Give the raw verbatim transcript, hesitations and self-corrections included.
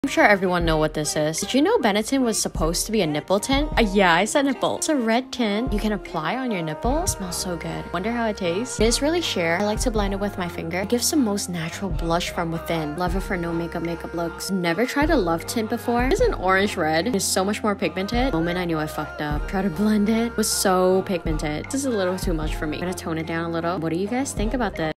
I'm sure everyone know what this is. Did you know Benetton was supposed to be a nipple tint? Uh, yeah, I said nipple. It's a red tint you can apply on your nipple. It smells so good. Wonder how it tastes. It is really sheer. I like to blend it with my finger. It gives the most natural blush from within. Love it for no makeup makeup looks. Never tried a love tint before. It's an orange red. It's so much more pigmented. The moment I knew I fucked up. Try to blend it. It was so pigmented. This is a little too much for me. I'm gonna tone it down a little. What do you guys think about this?